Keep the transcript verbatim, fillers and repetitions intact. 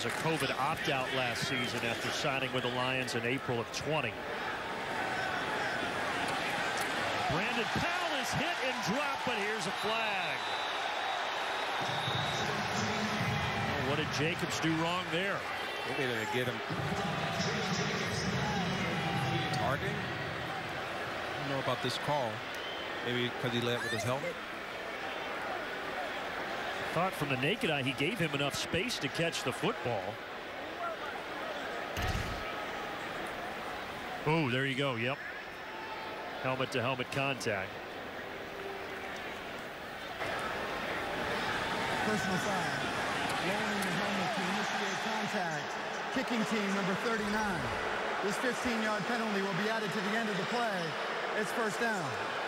was a COVID opt-out last season after signing with the Lions in April of twenty. Brandon Powell is hit and dropped, but here's a flag. Oh, what did Jacobs do wrong there? They needed to get him targeting. I don't know about this call. Maybe because he led with his helmet. Thought from the naked eye he gave him enough space to catch the football. Oh, there you go. Yep. Helmet to helmet contact. Personal foul. Lowering the helmet to initiate contact. Kicking team number thirty-nine. This fifteen yard penalty will be added to the end of the play. It's first down.